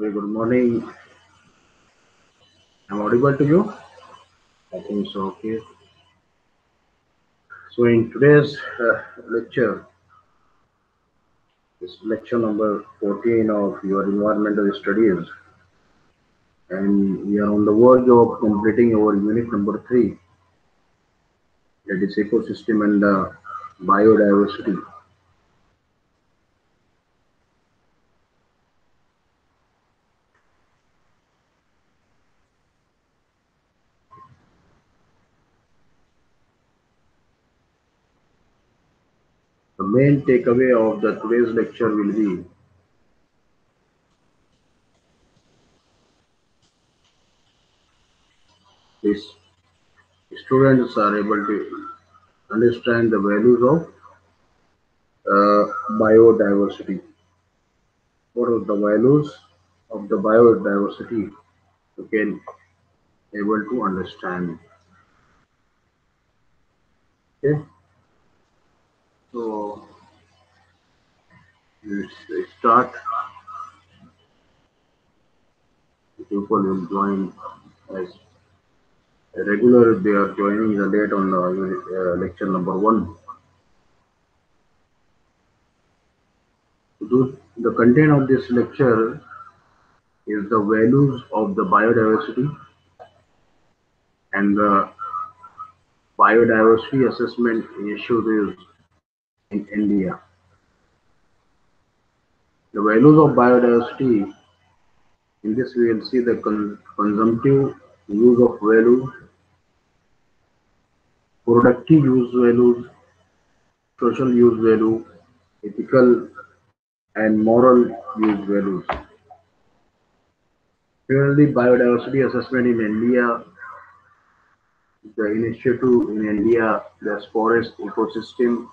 Very good morning. I'm audible to you? I think so. Okay. So in today's lecture, this lecture number 14 of your environmental studies, and we are on the verge of completing our unit number 3, that is ecosystem and biodiversity. The main takeaway of the today's lecture will be this: students are able to understand the values of biodiversity. What are the values of the biodiversity? You can able to understand. Okay, so let's start. People will join as a regular. They are joining the late on the lecture number 1. The content of this lecture is the values of the biodiversity and the biodiversity assessment initiatives in India. The values of biodiversity, in this we will see the consumptive use of value, productive use values, social use value, ethical and moral use values. Similarly, biodiversity assessment in India, the initiative in India, there's forest ecosystem,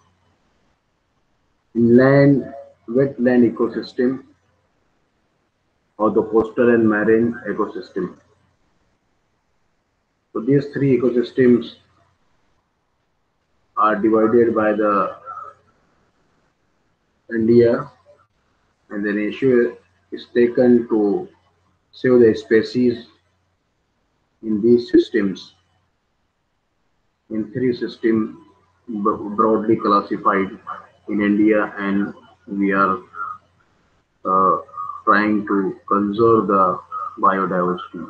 inland wetland ecosystem, or the coastal and marine ecosystem. So these three ecosystems are divided by the India, and the issue is taken to save the species in these systems in three systems broadly classified in India, and we are uh, trying to conserve the biodiversity.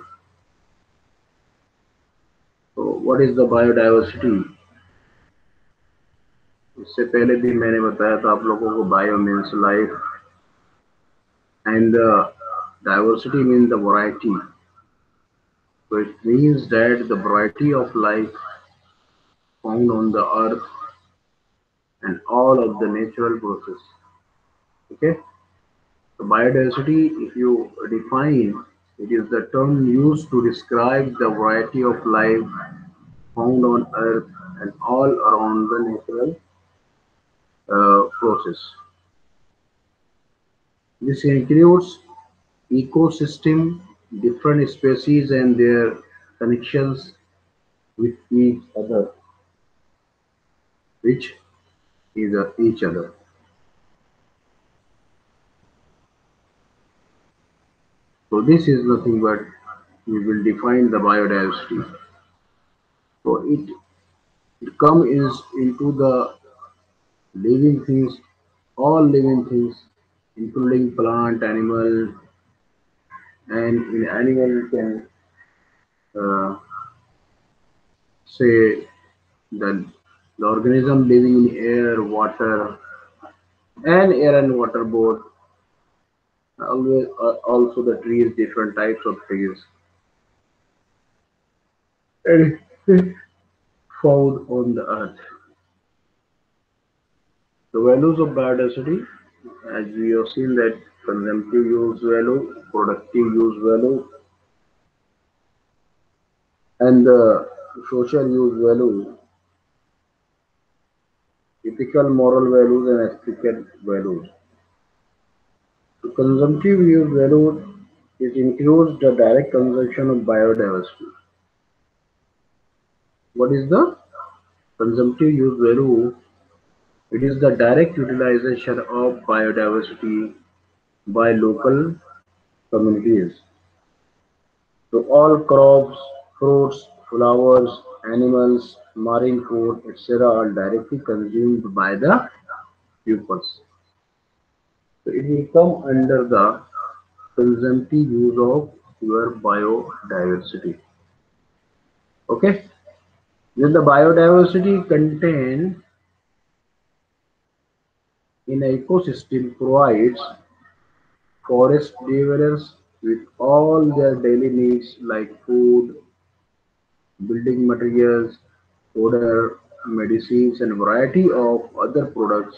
So what is the biodiversity? इससे पहले भी मैंने बताया था आप लोगों को bio means life and diversity means the variety. So it means that the variety of life found on the earth and all of the natural process. Okay. So biodiversity, if you define, it is the term used to describe the variety of life found on Earth and all around the natural process. This includes ecosystem, different species and their connections with each other, which is each other. So this is nothing but we will define the biodiversity. So it comes into the living things, all living things, including plant, animal, and in animal you can uh, say the, the organism living in air, water, and air and water both. Always, also the trees, different types of trees, and found on the earth. The values of biodiversity, as we have seen that consumptive use value, productive use value, and the social use value, ethical moral values and aesthetic values. So consumptive use value, it includes the direct consumption of biodiversity. What is the consumptive use value? It is the direct utilization of biodiversity by local communities. So all crops, fruits, flowers, animals, marine food, etc. are directly consumed by the pupils. So it will come under the consumptive use of your biodiversity. Okay? Then the biodiversity contained in an ecosystem provides forest dwellers with all their daily needs like food, building materials, fodder, medicines, and variety of other products,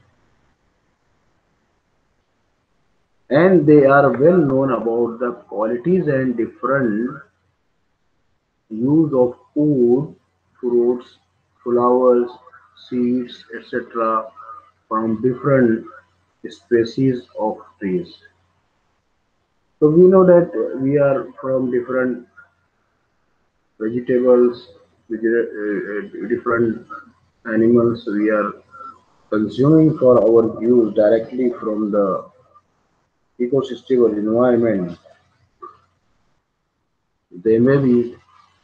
and they are well known about the qualities and different use of food, fruits, flowers, seeds, etc. from different species of trees. So we know that we are from different vegetables, different animals we are consuming for our use directly from the ecosystem or environment. They may be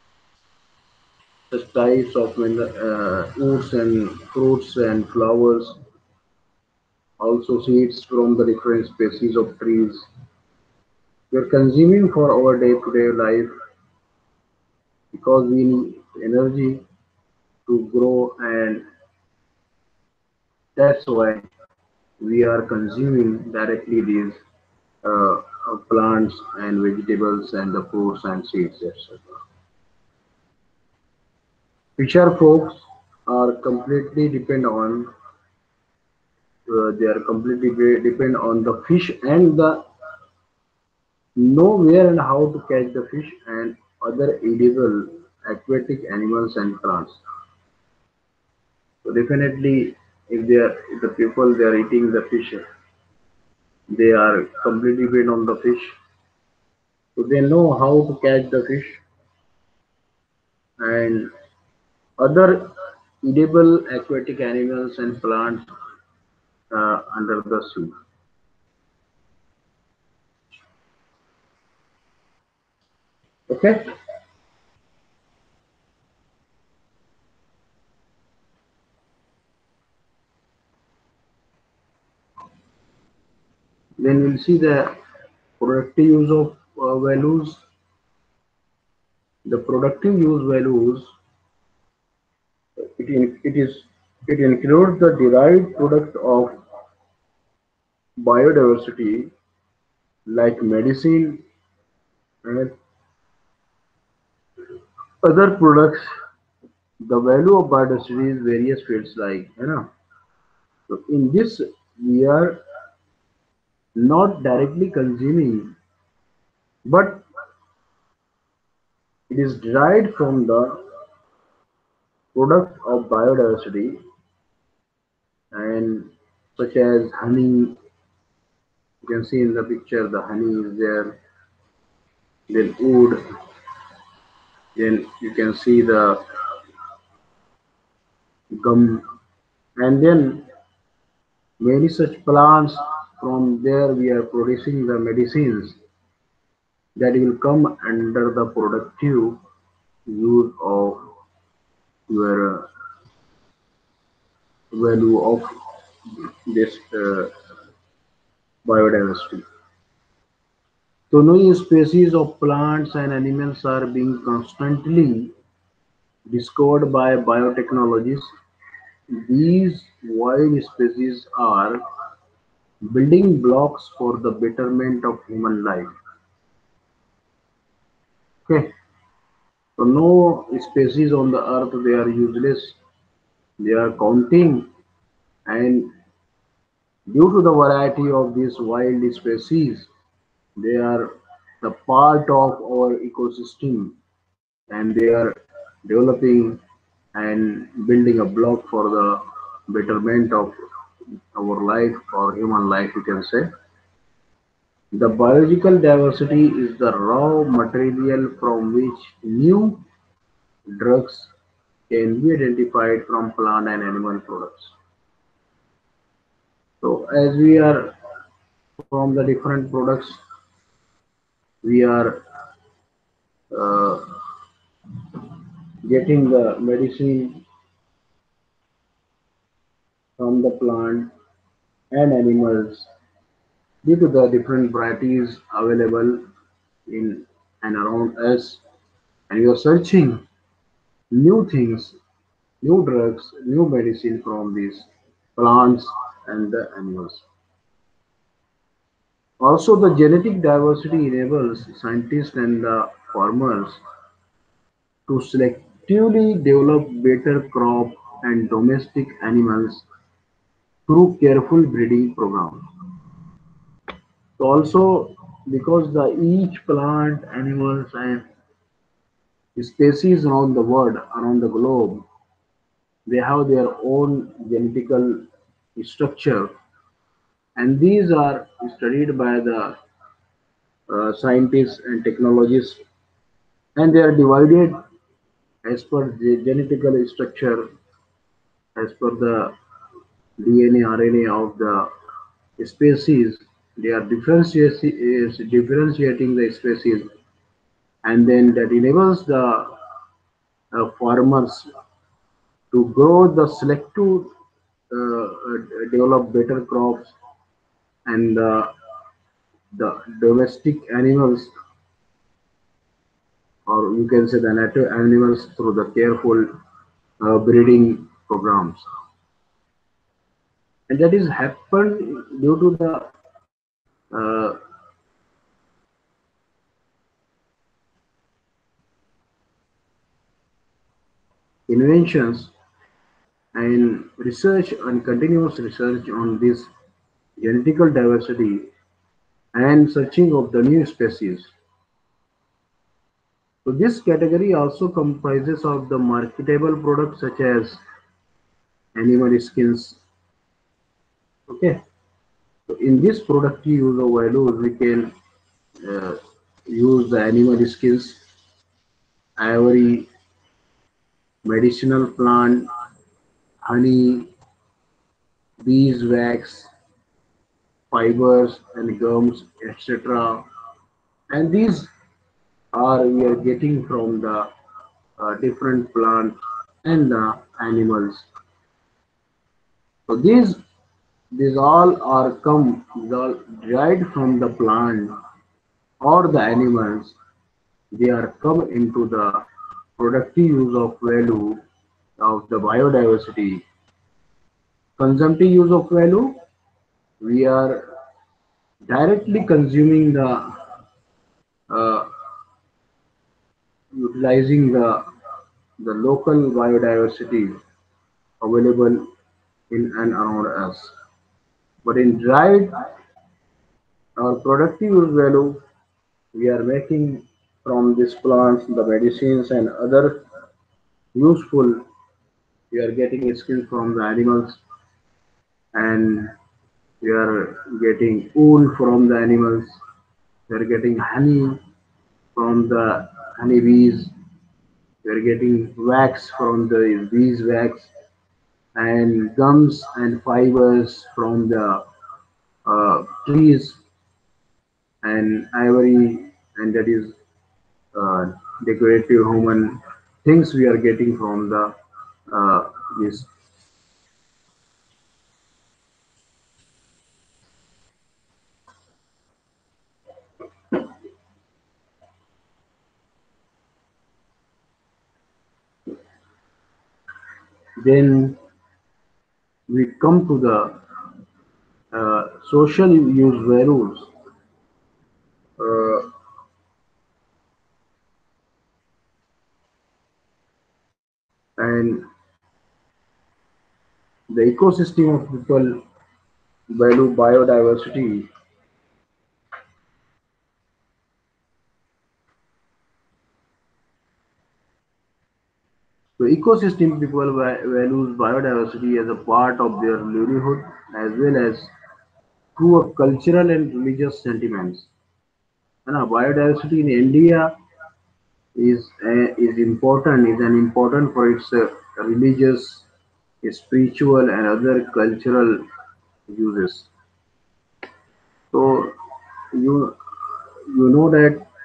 such types of fruits and fruits and flowers, also seeds from the different species of trees. We are consuming for our day-to-day life because we need energy to grow, and that's why we are consuming directly these plants and vegetables and the fruits and seeds, etc. Fisher folks are completely depend on they are completely depend on the fish and the know where and how to catch the fish and other edible aquatic animals and plants. So definitely, if the people they are eating the fish, they are completely depend on the fish. So they know how to catch the fish and other edible aquatic animals and plants under the sea. Okay, then we'll see the productive use of values. The productive use values it is it includes the derived product of biodiversity like medicine and other products. The value of biodiversity is various fields like you know. So in this we are not directly consuming, but it is derived from the product of biodiversity and such as honey. You can see in the picture the honey is there, then wood, then you can see the gum, and then many such plants. From there we are producing the medicines that will come under the productive use of your value of this biodiversity. So new species of plants and animals are being constantly discovered by biotechnologists. These wild species are building blocks for the betterment of human life. Okay, so no species on the earth they are useless. They are counting, and due to the variety of these wild species, they are the part of our ecosystem, and they are developing and building a block for the betterment of our life or human life, you can say. The biological diversity is the raw material from which new drugs can be identified from plant and animal products. So as we are from the different products, We are uh, getting the medicine from the plant and animals due to the different varieties available in and around us, and we are searching new things, new drugs, new medicine from these plants and the animals. Also, the genetic diversity enables scientists and the farmers to selectively develop better crop and domestic animals through careful breeding programs. So also, because the each plant, animals, and species around the world, around the globe, they have their own genetical structure, and these are studied by the scientists and technologists, and they are divided as per the genetical structure, as per the DNA, RNA of the species. They are differentiating the species, and then that enables the farmers to grow the selective, develop better crops, and the domestic animals, or you can say the native animals, through the careful breeding programs. And that is happened due to the uh, inventions and research and continuous research on this genetical diversity and searching of the new species. So this category also comprises of the marketable products such as animal skins. Okay, so in this product use of values, we can uh, use the animal skins, ivory, medicinal plant, honey, beeswax, fibers and gums, etc. And these are we are getting from the different plants and the animals. So these all are come these all derived from the plant or the animals. They are come into the productive use of value of the biodiversity. Consumptive use of value, we are directly consuming uh, utilizing the local biodiversity available in and around us. But in derived or productive use value, we are making from these plants the medicines and other useful. We are getting skin from the animals, and we are getting wool from the animals. We are getting honey from the honeybees. We are getting wax from the beeswax, and gums and fibers from the trees, and ivory, and that is uh, decorative human things we are getting from the uh, this. Then we come to the social use values, uh, and the ecosystem of people value biodiversity. So ecosystem people values biodiversity as a part of their livelihood, as well as through a cultural and religious sentiments. And biodiversity in India is important, is an important for its religious, spiritual, and other cultural uses. So you you know that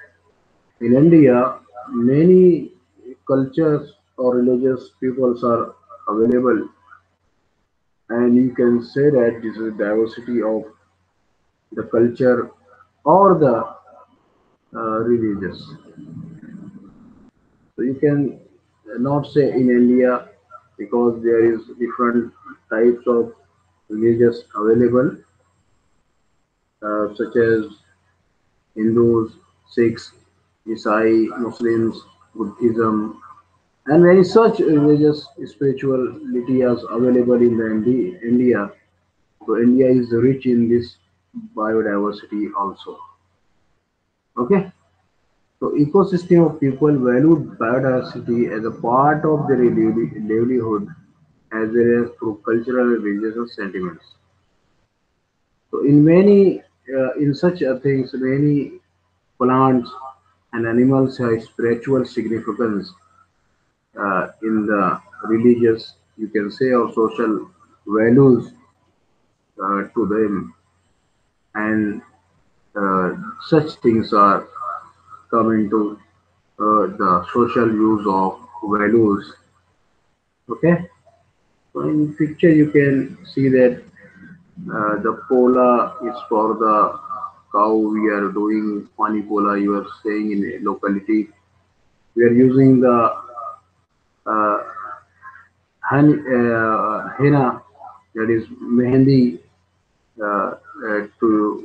In India, many cultures or religious peoples are available, and you can say that this is diversity of the culture or the religious. So you can not say in India because there is different types of religious available, such as Hindus, Sikhs, Isai, Muslims, Buddhism, and many such religious spirituality is available in the India. So India is rich in this biodiversity also. Okay. So ecosystem of people valued biodiversity as a part of their livelihood as well as through cultural and religious sentiments. So in such things, many plants and animals have spiritual significance in the religious, you can say, or social values to them, and uh, such things are come into the social use of values. Okay, so in picture you can see that the pola is for the cow. We are doing pani pola. You are saying in a locality. We are using the uh, henna, that is mehendi, to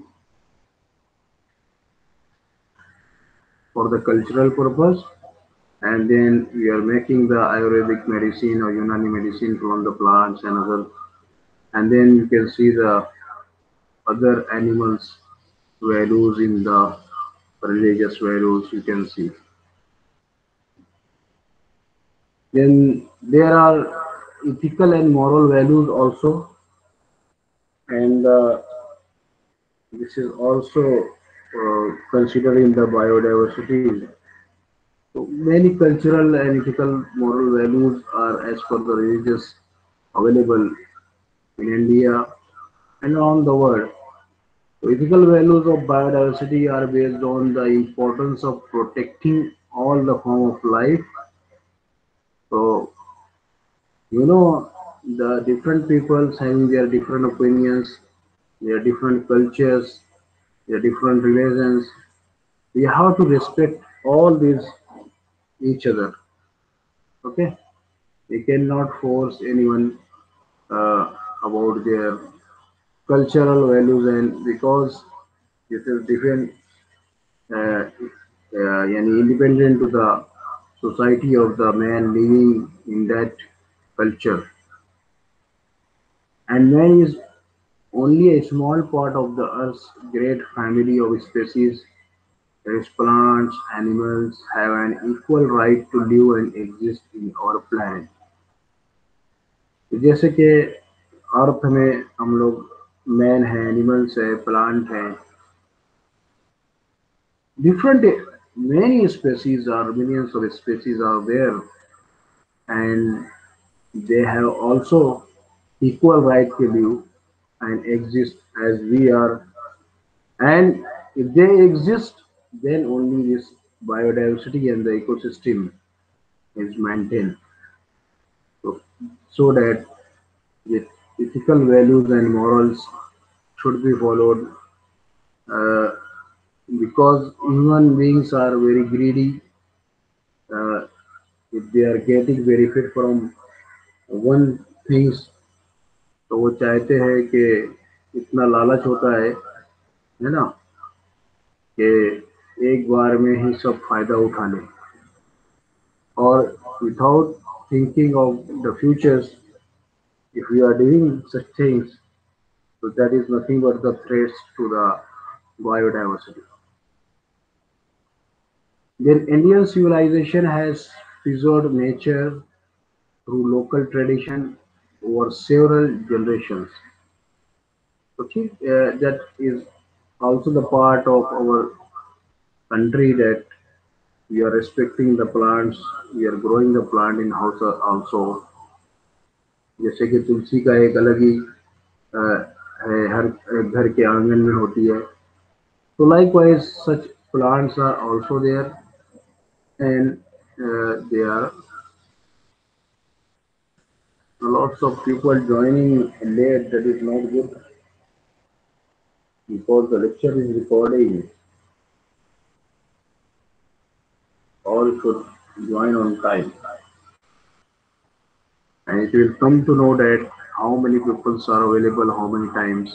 for the cultural purpose. And then we are making the Ayurvedic medicine or Unani medicine from the plants and other. And then you can see the other animals values in the religious values you can see. Then there are ethical and moral values also, and this is also considered in the biodiversity. So many cultural and ethical moral values are as per the religious available in India and around the world. So ethical values of biodiversity are based on the importance of protecting all the form of life. So the different peoples having their different opinions, their different cultures, their different religions. We have to respect all these each other. Okay, we cannot force anyone uh, about their cultural values, and because this is different, independent to the society of the man living in that culture, and man is only a small part of the Earth's great family of species. As plants, animals have an equal right to live and exist in our planet. तो जैसे कि अर्थ में हम लोग man है, animals है, plant है, different many species are millions of species are there, and they have also equal right to live and exist as we are. And if they exist, then only this biodiversity and the ecosystem is maintained. So, so that the ethical values and morals should be followed, uh, because human beings are very greedy. Uh, if they are getting benefit from one things, तो वो चाहते हैं कि इतना लालच होता है ना, कि एक बार में ही सब फायदा उठा लें, और without thinking of the futures, if we are doing such things, so that is nothing but the threats to the biodiversity. Then Indian civilization has preserved nature through local tradition over several generations. Okay, that is also the part of our country that we are respecting the plants, we are growing the plant in house also. जैसे कि तुलसी का एक अलग ही है, हर घर के आंगन में होती है. So likewise, such plants are also there, and there are lots of people joining late. That is not good because the lecture is recording. All should join on time, and it will come to know that how many people are available, how many times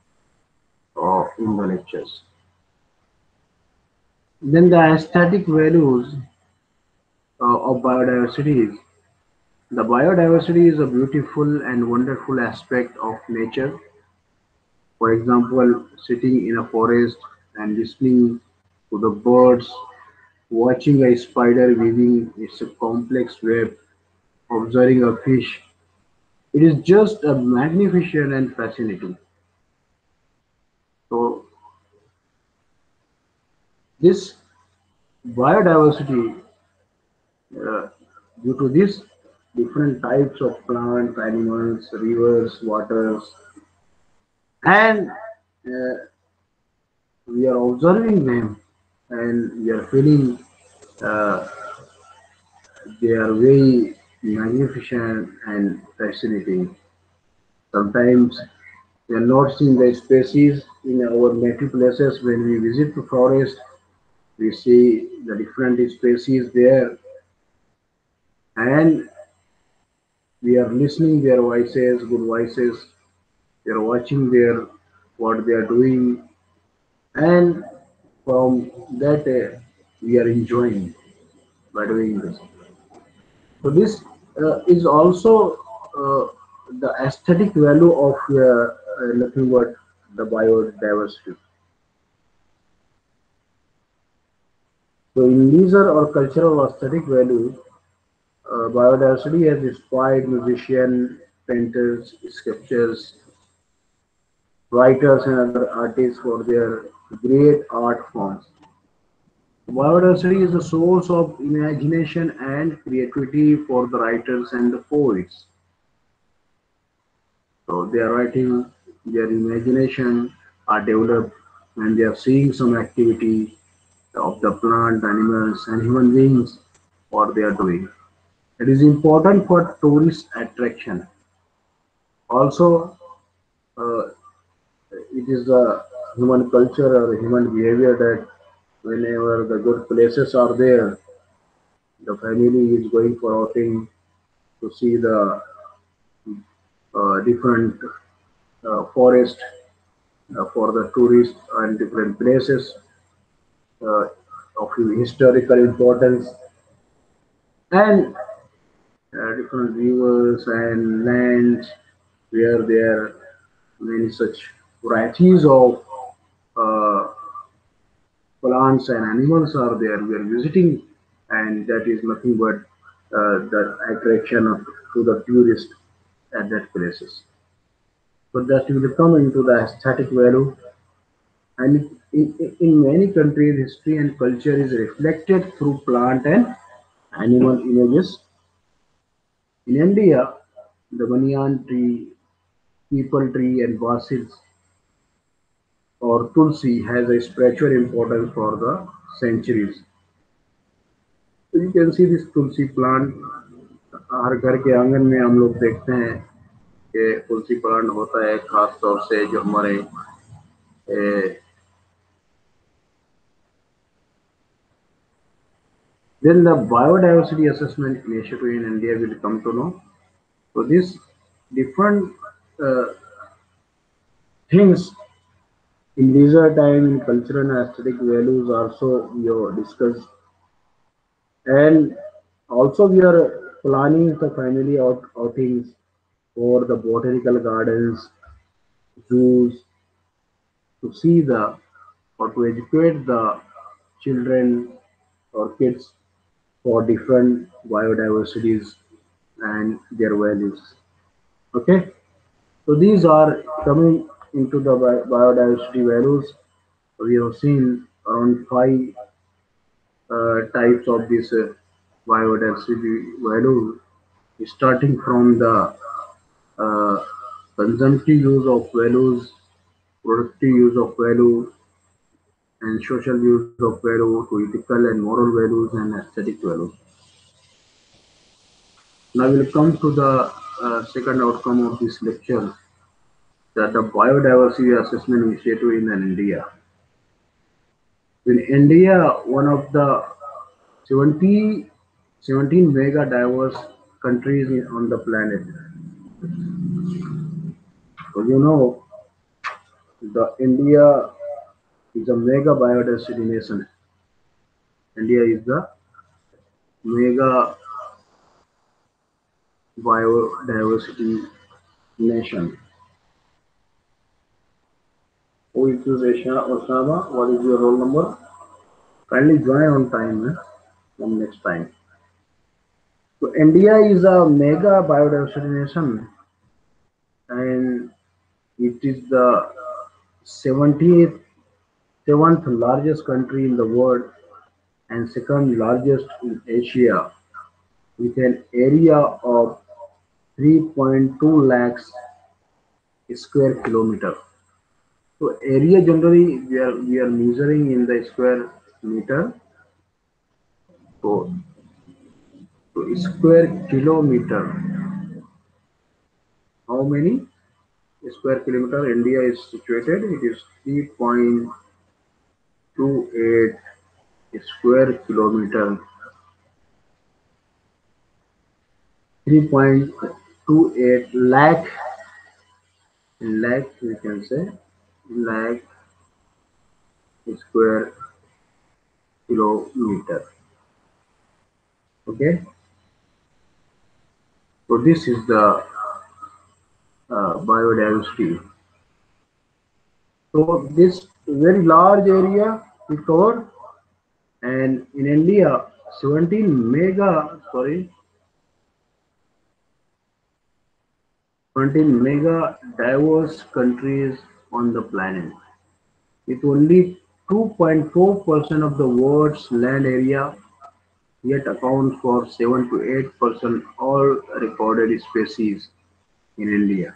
in the lectures. Then the aesthetic values of biodiversity. The biodiversity is a beautiful and wonderful aspect of nature. For example, sitting in a forest and listening to the birds, watching a spider weaving its complex web, observing a fish. It is just a magnificent and fascinating. So this biodiversity, uh, due to this different types of plants, animals, rivers, waters, and we are observing them and we are feeling uh, they are very magnificent and fascinating. Sometimes we are not seeing the species in our native places. When we visit the forest, we see the different species there, and we are listening their voices, good voices. We are watching their what they are doing, and from that we are enjoying by doing this. So this is also uh, the aesthetic value of nothing but the biodiversity. So in leisure or cultural aesthetic value, biodiversity has inspired musicians, painters, sculptors, writers, and other artists for their great art forms. Biodiversity is the source of imagination and creativity for the writers and the poets. So they are writing, their imagination are developed, and they are seeing some activity of the plant, animals, and human beings, what they are doing. It is important for tourist attraction. Also, uh, it is the human culture or human behavior that whenever the good places are there, the family is going for outing to see the different forest for the tourists and different places uh, of historical importance and different rivers and lands where there are many such varieties of uh, plants and animals are there. We are visiting, and that is nothing but the attraction of, to the tourist at that places. So that will come into the aesthetic value, and in many countries, history and culture is reflected through plant and animal images. In India, the banyan tree, peepal tree, and basils or tulsi has a spiritual importance for the centuries. So you can see this tulsi plant हर घर के आंगन में हम लोग देखते हैं कि तुलसी plant होता है खास तौर से जो हमारे then the biodiversity assessment initiative in India will come to know. So these different uh, things in leisure time in cultural and aesthetic values also we have discussed, and also we are planning the family outings for the botanical gardens, zoos, to see the or to educate the children or kids for different biodiversities and their values. Okay, so these are coming into the biodiversity values. We have seen around five types of this biodiversity value, starting from the uh, consumptive use of values, productive use of value, and social views of value to ethical and moral values and aesthetic values. Now we'll come to the second outcome of this lecture, that the biodiversity assessment initiative in India. In India, one of the 70, 17 mega diverse countries on the planet. So you know, the India is a mega biodiversity nation. India is the mega biodiversity nation. Who is this Osama? What is your roll number? Kindly join on time, from next time. So India is a mega biodiversity nation, and it is the 70th, seventh largest country in the world and second largest in Asia, with an area of 3.2 lakhs square kilometer. So area generally we are measuring in the square meter. So, so square kilometer. How many square kilometer India is situated? It is 3.28 square kilometer. 3.28 lakh we can say, lakh square kilometer. Okay, so this is the biodiversity. So this very large area we covered, and in India, 17 mega, sorry, 17 mega diverse countries on the planet, with only 2.4% of the world's land area, yet accounts for 7 to 8% all recorded species in India.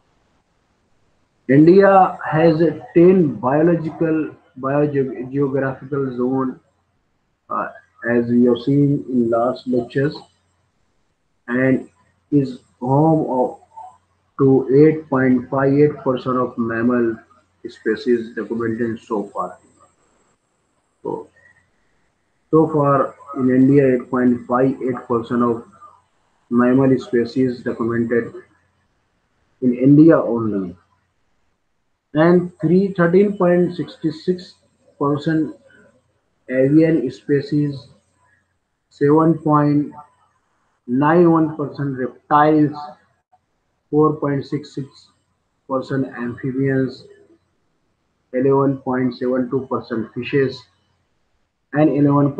India has 10 biological biogeographical zone, uh, as we have seen in last lectures, and is home to 8.58% of mammal species documented so far. So, so far in India, 8.58% of mammal species documented in India only, and 13.66% avian species, 7.91% reptiles, 4.66% amphibians, 11.72% fishes, and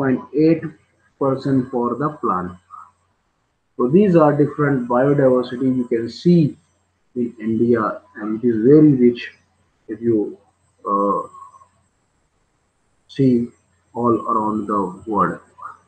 11.8% for the plant. So these are different biodiversity you can see in India, and it is very rich if you uh, see all around the world.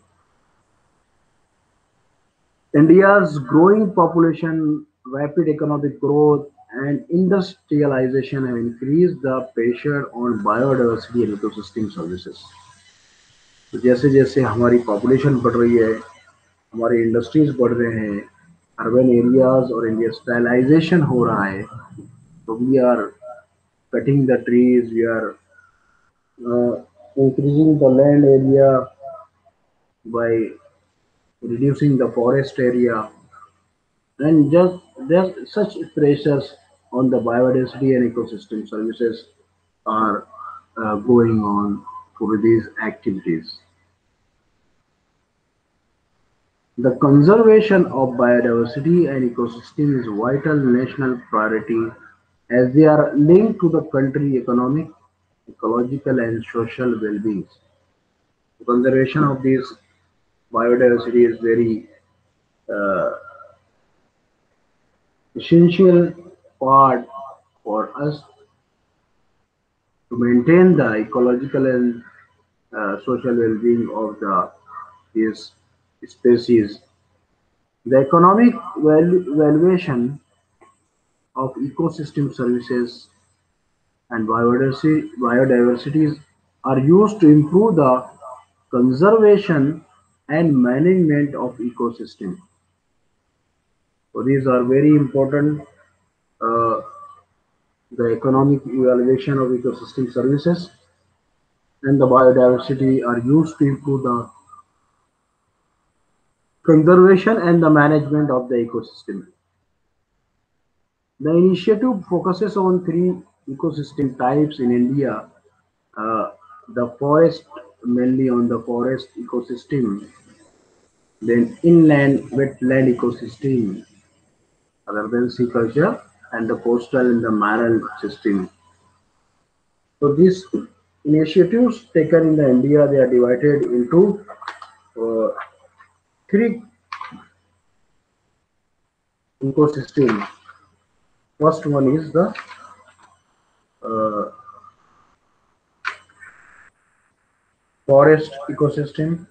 India's growing population, rapid economic growth, and industrialization have increased the pressure on biodiversity and ecosystem services. तो जैसे जैसे हमारी population बढ़ रही है, हमारे industries बढ़ रहे हैं, अर्बन एरियाज और इंडस्ट्रियलाइजेशन हो रहा है, तो we are cutting the trees, we are uh, increasing the land area by reducing the forest area, and just there's such pressures on the biodiversity and ecosystem services are going on for these activities. The conservation of biodiversity and ecosystem is vital national priority as they are linked to the country economic, ecological and social well-being. The conservation of this biodiversity is very uh, essential part for us to maintain the ecological and social well-being of the these species. The economic valuation of ecosystem services and biodiversity are used to improve the conservation and management of ecosystem. So these are very important. Uh, the economic evaluation of ecosystem services and the biodiversity are used to improve the conservation and the management of the ecosystem. The initiative focuses on three ecosystem types in India. Uh, the forest, mainly on the forest ecosystem, then inland wetland ecosystem, other than sea culture, and the coastal and the marine system. So these initiatives taken in the India, they are divided into uh, three ecosystem. First one is the uh, forest ecosystem.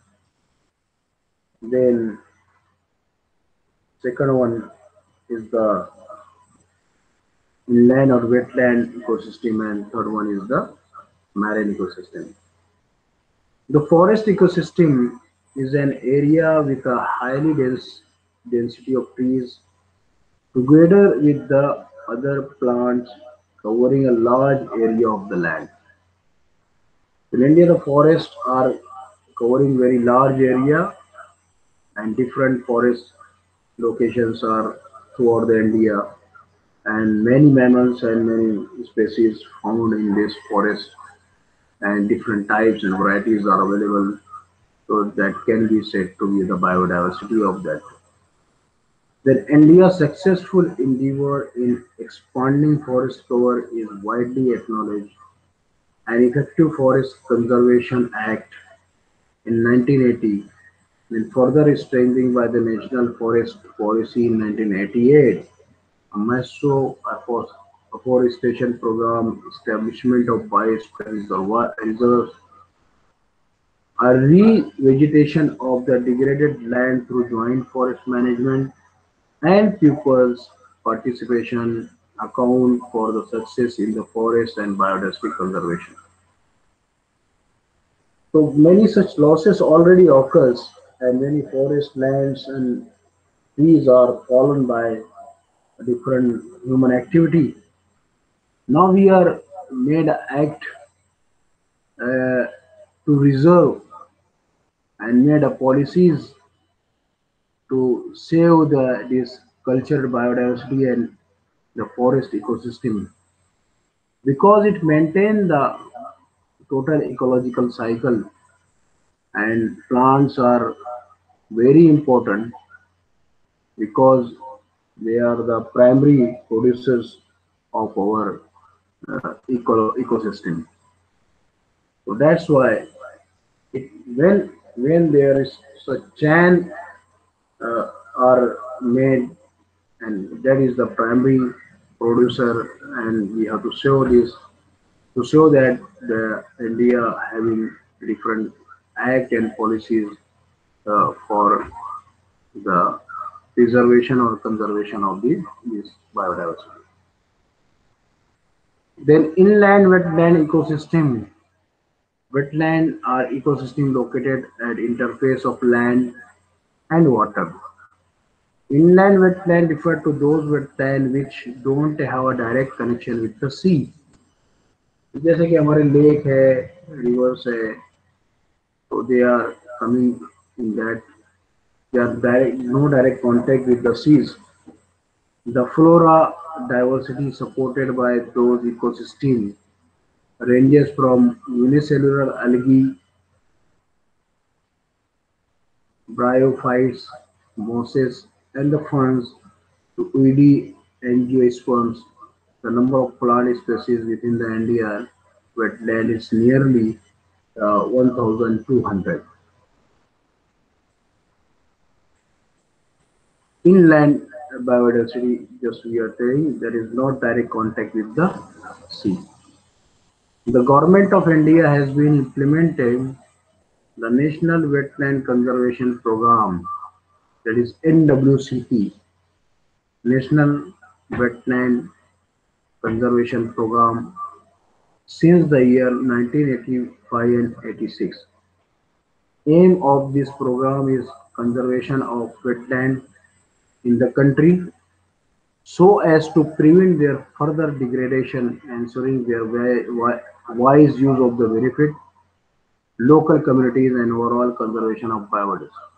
Then second one is the inland or wetland ecosystem, and third one is the marine ecosystem. The forest ecosystem is an area with a highly dense density of trees together with the other plants covering a large area of the land. In India, the forests are covering very large area and different forest locations are throughout the India, and many mammals and many species found in this forest and different types and varieties are available, so that can be said to be the biodiversity of that. Then India's successful endeavor in expanding forest cover is widely acknowledged. An effective Forest Conservation Act in 1980, then further strengthened by the National Forest Policy in 1988, a massive afforestation program, establishment of biosphere reserves, a re-vegetation of the degraded land through joint forest management, and people's participation account for the success in the forest and biodiversity conservation. So many such losses already occurs, and many forest lands and trees are fallen by different human activity. Now we are made an act to reserve and made a policies to save this cultured biodiversity and the forest ecosystem because it maintains the total ecological cycle, and plants are very important because they are the primary producers of our ecosystem. So that's why when there is such chain are made, and that is the primary producer, and we have to show this to show that the India having different act and policies for the preservation or conservation of this biodiversity. Then inland wetland ecosystem. Wetland are ecosystem located at interface of land and water. Inland wetland refer to those wetland which don't have a direct connection with the sea. जैसे कि हमारे lake है, reverse है, so they are coming in that they are no direct contact with the seas. The flora diversity supported by those ecosystems ranges from unicellular algae, bryophytes, mosses, and the ferns to weedy angiosperms. The number of plant species within the Indian wetland is nearly 1,200. Inland biodiversity, just we are saying, there is no direct contact with the sea. The government of India has been implementing the National Wetland Conservation Program, that is NWCP, National Wetland Conservation Program, since the year 1985 and 86. Aim of this program is conservation of wetland in the country so as to prevent their further degradation, ensuring their wise use of the benefit, local communities and overall conservation of biodiversity.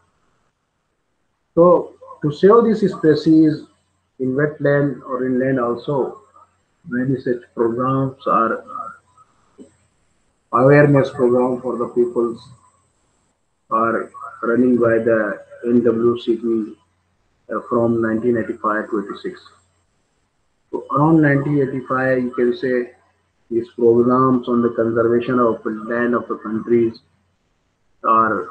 So to save these species in wetland or inland also, many such programs are awareness program for the peoples are running by the NWCP from 1985 to 86. So around 1985, you can say these programs on the conservation of the land of the countries are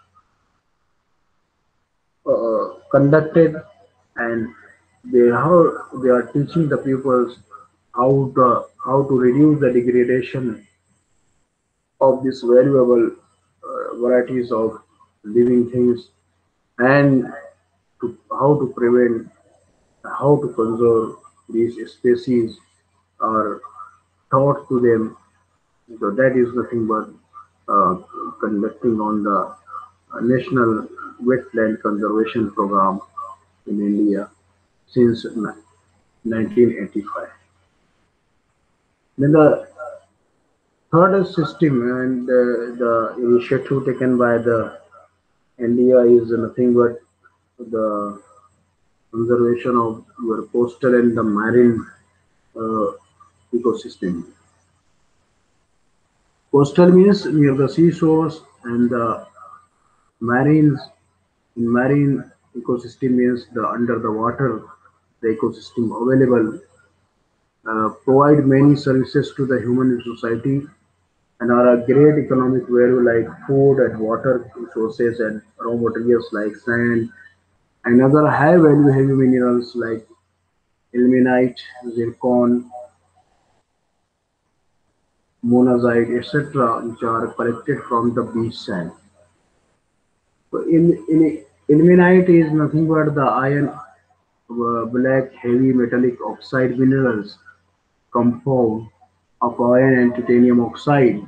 conducted, and they are teaching the pupils how to reduce the degradation of these valuable varieties of living things, and how to prevent, how to conserve these species are taught to them. So that is nothing but uh, conducting on the National Wetland Conservation Program in India since 1985. Then the third system and the initiative taken by the India is nothing but the conservation of your coastal and the marine uh, ecosystem. Coastal means near the seashores, and the marines in marine ecosystem means the under the water the ecosystem available provide many services to the human society and are a great economic value like food and water resources and raw materials like sand and other high value heavy minerals like ilmenite, zircon, monazite, etc., which are collected from the beach sand. So in ilmenite is nothing but the iron, black heavy metallic oxide minerals compound of iron and titanium oxide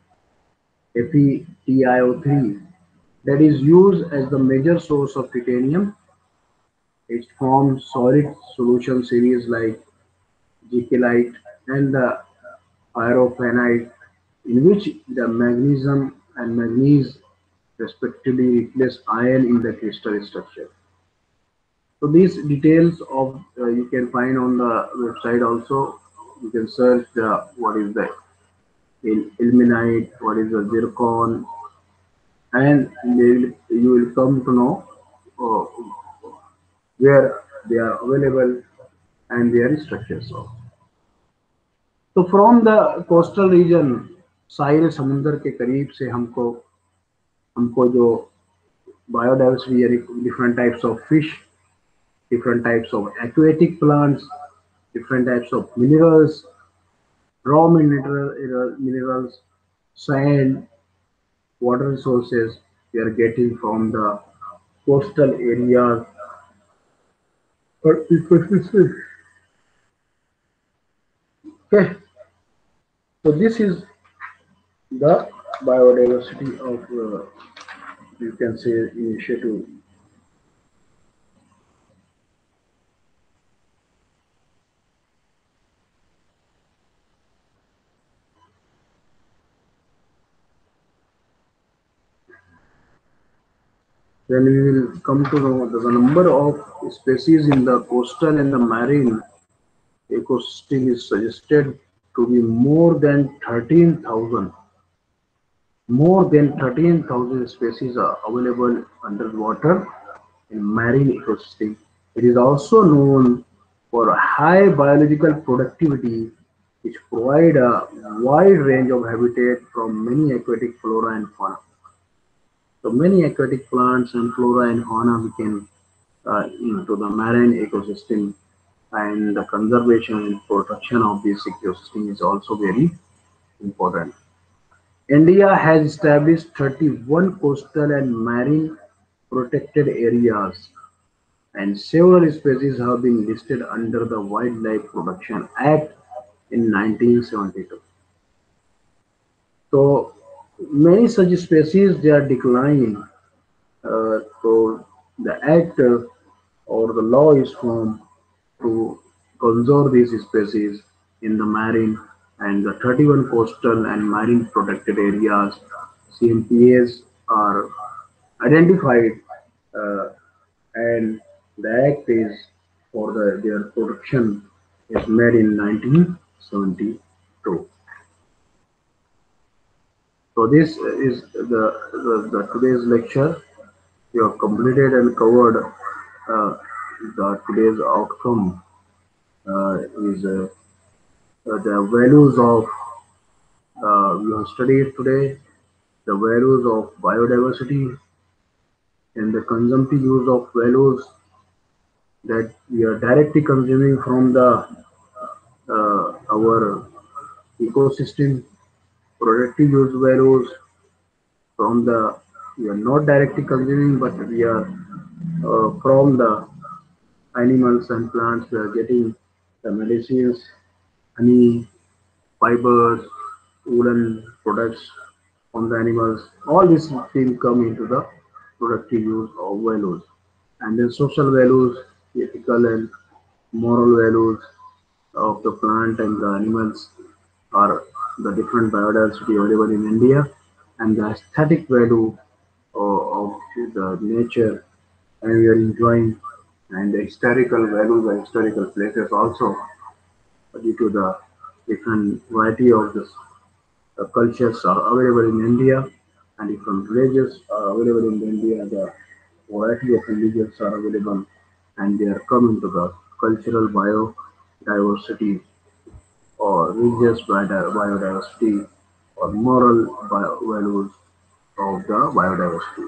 FeTiO3 that is used as the major source of titanium. It forms solid solution series like giclite and the pyrophenite, in which the magnesium and manganese respectively replace iron in the crystal structure. So these details of you can find on the website also. You can search what is the ilmenite, what is the zircon, and you will come to know uh, where they are available and their structures. तो from the coastal region साहिल समुंदर के करीब से हमको हमको जो biodiversity यानी different types of fish, different types of aquatic plants, different types of minerals, minerals, sand, water resources we are getting from the coastal areas or ecosystem. Okay, so this is the biodiversity of you can say initiative. Then we will come to know the number of species in the coastal and the marine ecosystem is suggested to be more than 13,000. More than 13,000 species are available underwater in marine ecosystem. It is also known for high biological productivity, which provide a wide range of habitat from many aquatic flora and fauna. So many aquatic plants and flora and fauna became into the marine ecosystem, and the conservation and protection of this ecosystem is also very important. India has established 31 coastal and marine protected areas, and several species have been listed under the Wildlife Protection Act in 1972. So many such species they are declining. So the act or the law is formed to conserve these species in the marine and the 31 coastal and marine protected areas. CMPAs are identified uh, and the act is for their protection is made in 1972. So this is the today's lecture. You have completed and covered the today's outcome is the values of we have studied today the values of biodiversity and the consumptive use of values that we are directly consuming from the our ecosystem, productive use values from the we are not directly consuming, but we are from the animals and plants. We are getting the medicines, honey, fibers, woolen products from the animals. All these things come into the productive use of values. And then social values, ethical and moral values of the plant and the animals are the different biodiversity available in India, and the aesthetic value of the nature and we are enjoying, and the historical values and historical places also due to the different variety of the cultures are available in India and different religions are available in India. The variety of religions are available and they are coming to the cultural biodiversity or religious biodiversity or moral values of the biodiversity.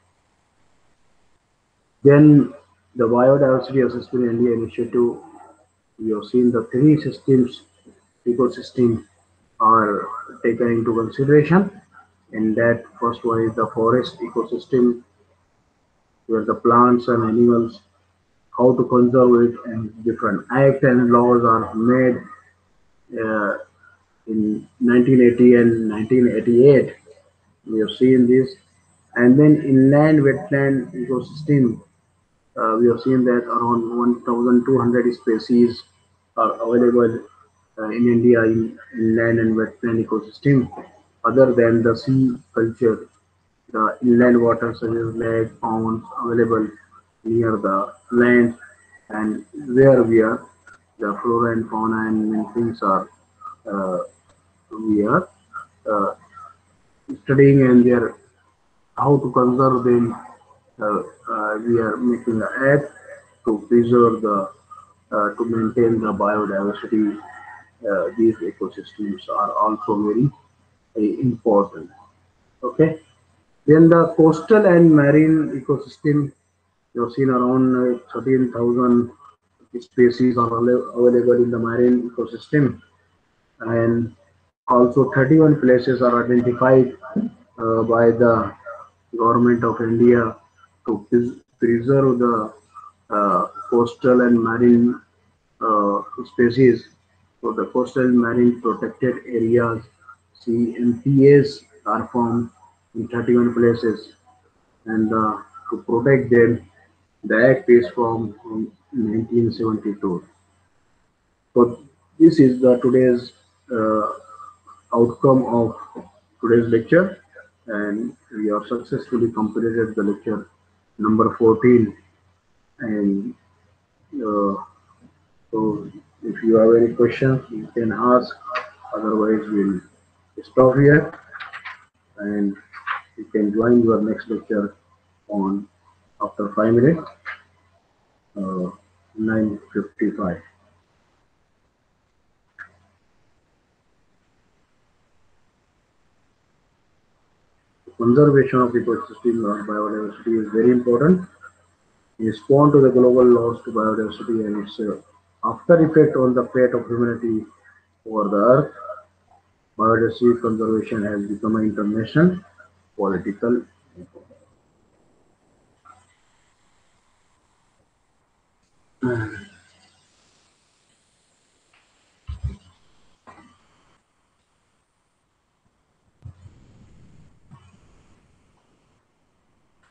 Then the biodiversity assessment India initiative, we have seen the three systems ecosystem are taken into consideration. In that, first one is the forest ecosystem, where the plants and animals, how to conserve it, and different acts and laws are made uh, in 1980 and 1988. We have seen this. And then inland wetland ecosystem, we have seen that around 1,200 species are available in India in inland and wetland ecosystem. Other than the sea culture, the inland water such as lake, ponds available near the land and where we are, the flora and fauna and many things are uh, we are uh, studying and their how to conserve them. We are making an app to preserve the to maintain the biodiversity. These ecosystems are also very important. Okay. Then the coastal and marine ecosystem, you've seen around 13,000 species are available in the marine ecosystem, and also 31 places are identified by the government of India to preserve the coastal and marine species. So the coastal and marine protected areas, CMPAs, are formed in 31 places, and to protect them, the Act is from 1972. So this is the today's uh, outcome of today's lecture, and we have successfully completed the lecture number 14. And uh, so, if you have any questions, you can ask. Otherwise, we'll stop here, and you can join your next lecture on after 5 minutes, 9:55. Conservation of ecosystem or biodiversity is very important. Respond to the global loss to biodiversity and its after effect on the fate of humanity over the earth. Biodiversity conservation has become an international political